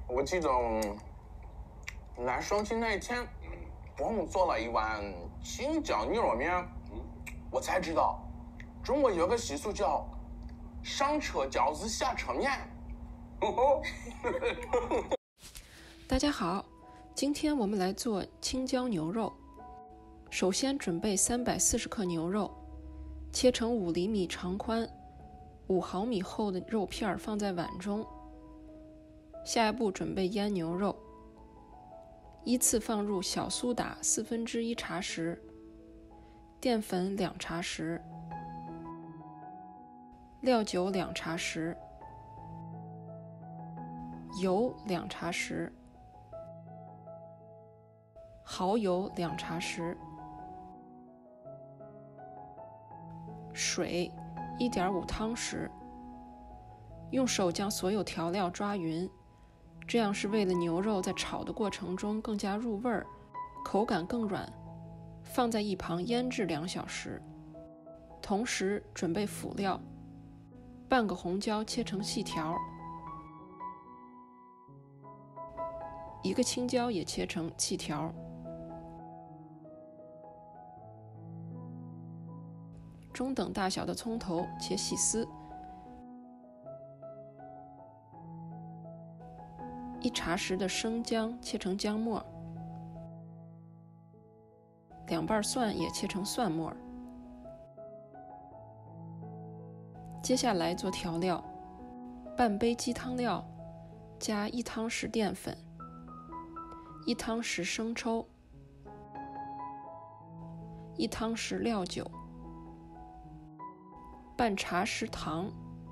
我记得来双亲那一天，伯母做了一碗青椒牛肉面，我才知道中国有个习俗叫上车饺子下车面。 大家好，今天我们来做青椒牛肉。首先准备340克牛肉，切成5厘米长宽、5毫米厚的肉片放在碗中。下一步准备腌牛肉，依次放入小苏打1/4茶匙、淀粉2茶匙、料酒2茶匙、油2茶匙、蚝油2茶匙、水1.5汤匙。用手将所有调料抓匀，这样是为了牛肉在炒的过程中更加入味儿，口感更软。放在一旁腌制2小时。同时准备辅料，半个红椒切成细条，1个青椒也切成细条，中等大小的葱头切细丝，1茶匙的生姜切成姜末，2瓣蒜也切成蒜末。接下来做调料，半杯鸡汤料加1汤匙淀粉、1汤匙生抽、1汤匙料酒、半茶匙糖、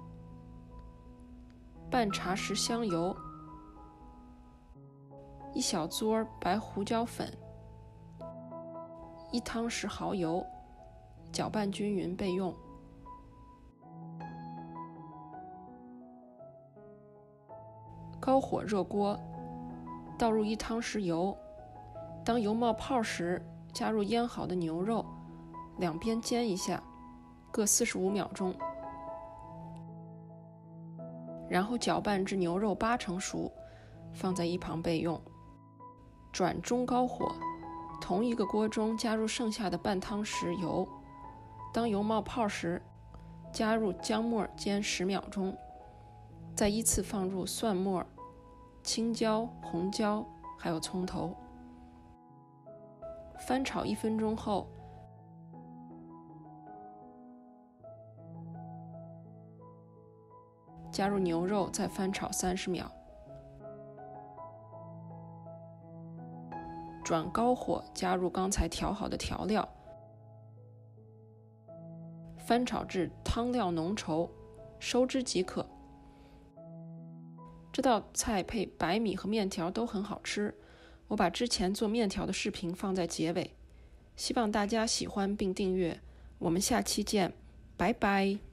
半茶匙香油、1小撮白胡椒粉、1汤匙蚝油，搅拌均匀备用。高火热锅，倒入1汤匙油，当油冒泡时，加入腌好的牛肉，两边煎一下，各45秒钟，然后搅拌至牛肉8成熟，放在一旁备用。转中高火，同一个锅中加入剩下的半汤匙油，当油冒泡时，加入姜末煎10秒钟，再依次放入蒜末、青椒、红椒还有葱头。翻炒1分钟后，加入牛肉，再翻炒30秒。转高火，加入刚才调好的调料，翻炒至汤料浓稠，收汁即可。这道菜配白米和面条都很好吃，我把之前做面条的视频放在结尾，希望大家喜欢并订阅。我们下期见，拜拜。